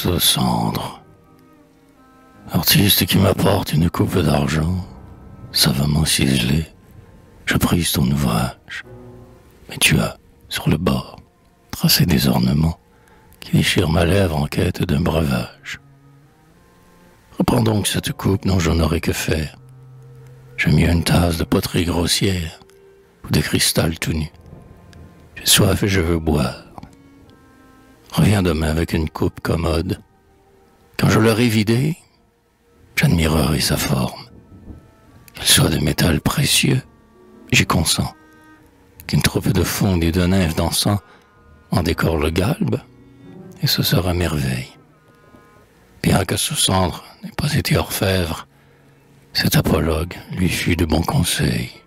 ce cendre, artiste qui m'apporte une coupe d'argent, savamment ciselée, je prise ton ouvrage, mais tu as, sur le bord, tracé des ornements qui déchirent ma lèvre en quête d'un breuvage. Reprends donc cette coupe dont je n'aurai que faire. J'ai mis une tasse de poterie grossière ou de cristal tout nu. J'ai soif et je veux boire. Reviens demain avec une coupe commode. Quand je l'aurai vidée, j'admirerai sa forme. Qu'elle soit de métal précieux, j'y consens. Qu'une troupe de fonds et de nymphes dansant en décore le galbe, et ce sera merveille. Bien que ce cendre n'ait pas été orfèvre, cet apologue lui fut de bons conseils.